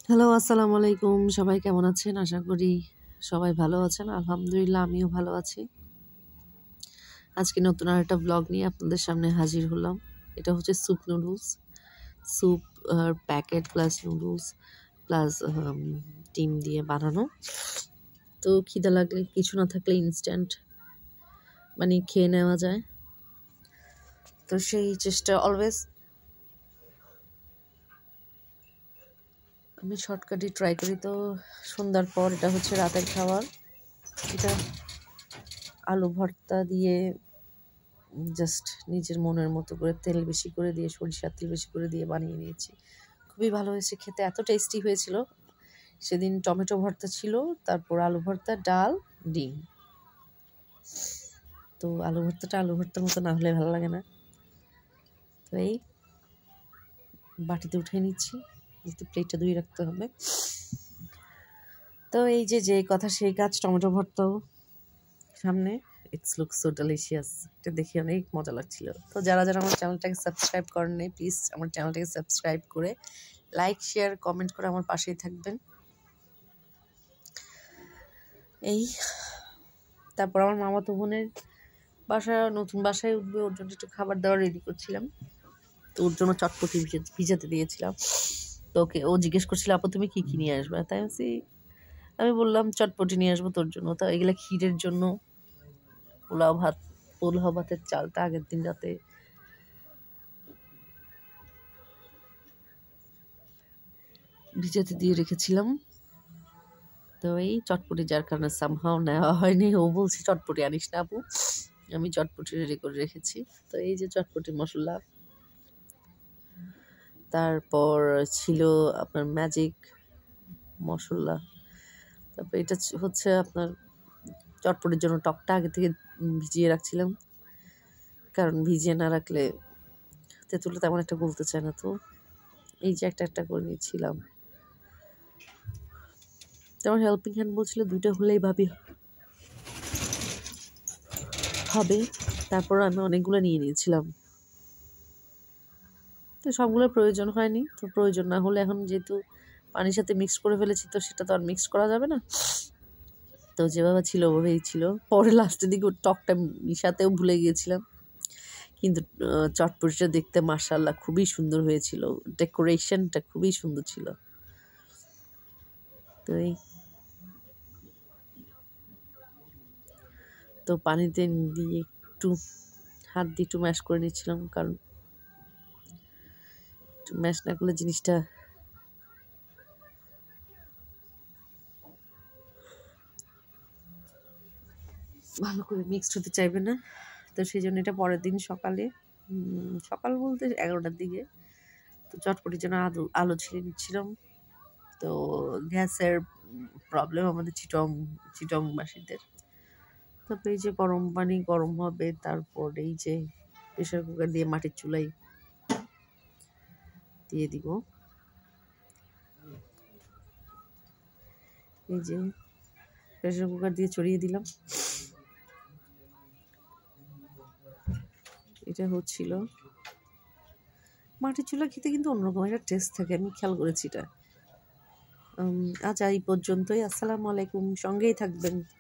Hello, আসসালামু আলাইকুম। সবাই কেমন আছেন? আশা করি সবাই ভালো আছেন। আলহামদুলিল্লাহ আমিও ভালো আছি। আজকে নতুন আরেকটা ব্লগ নিয়ে আপনাদের সামনে হাজির হলাম। এটা হচ্ছে soup noodles, soup packet plus noodles plus ডিম দিয়ে বানানো। তো খিদা লাগলে কিছু না থাকলে ইনস্ট্যান্ট মানে খেয়ে নেওয়া যায়। তো সেই চেষ্টা অলওয়েজ আমি শর্টকাটে ট্রাই করি। তো সন্ধ্যার পর এটা হচ্ছে রাতের খাবার। এটা আলু ভর্তা দিয়ে জাস্ট নিজের মনের মতো করে তেল বেশি করে দিয়ে, সরিষার তেল বেশি করে দিয়ে বানিয়ে নিয়েছি। খুবই ভালো হয়েছে খেতে, এত টেস্টি হয়েছিল। সেদিন টমেটো ভর্তা ছিল, তারপর আলু ভর্তা, ডাল, ডিম। তো আলু ভর্তার মতো না হলে ভালো লাগে না। তো এই বাটিতে উঠিয়ে নিচ্ছি, যেহেতু প্লেটটা ধুয়ে রাখতে হবে। তো এই যে কথা সেই কাজ, টমেটো ভর্তাও সামনে। It's look so delicious. এটা দেখে অনেক মজা লাগছিল। তো যারা আমার চ্যানেলটাকে সাবস্ক্রাইব করেন নাই, প্লিজ আমার চ্যানেলটাকে সাবস্ক্রাইব করে লাইক, শেয়ার, কমেন্ট করে আমার পাশেই থাকবেন। এই তারপর আমার মামাতো বোনের নতুন বাসায় উঠবে, ওর জন্য একটু খাবার দাবার রেডি করছিলাম। তো ওর জন্য চটপটি ভিজাতে দিয়েছিলাম। তো ও জিজ্ঞেস করছিল, আপু তুমি কী নিয়ে আসবে? তাই আমি বললাম চটপটি নিয়ে আসবো তোর জন্য। তো এগুলো ক্ষীরের জন্য। পোলাও ভাতের চালটা আগের দিন রাতে ভিজাতে দিয়ে রেখেছিলাম। তো এই চটপটি, যার কারণে সামহাও নেওয়া হয়নি। ও বলছে চটপটি আনিস না আপু, আমি চটপটি রেডি করে রেখেছি। তো এই যে চটপটি মশলা, তারপর ছিল আপনার ম্যাজিক মশলা, তারপর এটা হচ্ছে আপনার চটপটির জন্য টকটা আগে থেকে ভিজিয়ে রাখছিলাম, কারণ ভিজিয়ে না রাখলে তেঁতুলটা তেমন একটা গলতে চায় না। তো এই যে একটা করে নিয়েছিলাম। তেমন হেল্পিং হ্যান্ড বলছিল 2টা হলেই ভাবি হবে। তারপর আমি অনেকগুলো নিয়ে নিয়েছিলাম। তো সবগুলোর প্রয়োজন হয়নি। তো প্রয়োজন না হলে এখন যেহেতু পানির সাথে মিক্স করে ফেলেছি, তো সেটা তো আর মিক্স করা যাবে না। তো যেভাবে ছিল ওভাবেই ছিল। পরে লাস্টের দিকে টকটা মিশাতেও ভুলে গিয়েছিলাম। কিন্তু চটপটিটা দেখতে মাশাআল্লাহ খুবই সুন্দর হয়েছিল। ডেকোরেশনটা খুবই সুন্দর ছিল। তো পানিতে দিয়ে হাত দিয়ে একটু ম্যাশ করে নিচ্ছিলাম, কারণ একটু ম্যাশ না করলে জিনিসটা ভালো করে মিক্সড হতে চাইবে না। তো সেই জন্য এটা পরের দিন সকাল বলতে 11টার দিকে, তো চটপটির জন্য আলু ছিলে নিচ্ছিলাম। তো গ্যাসের প্রবলেম আমাদের চিটংবাসীদের। তারপর এই যে গরম পানি গরম হবে, তারপর এই যে প্রেশার কুকার দিয়ে মাটির চুলাই দিয়ে দিব। এই যে প্রেশার কুকার দিয়ে চড়িয়ে দিলাম। এটা হচ্ছিল মাটির চুলা খেতে, কিন্তু অন্যরকম একটা টেস্ট থাকে, আমি খেয়াল করেছি এটা। আজ এই পর্যন্তই। আসসালামু আলাইকুম, সঙ্গেই থাকবেন।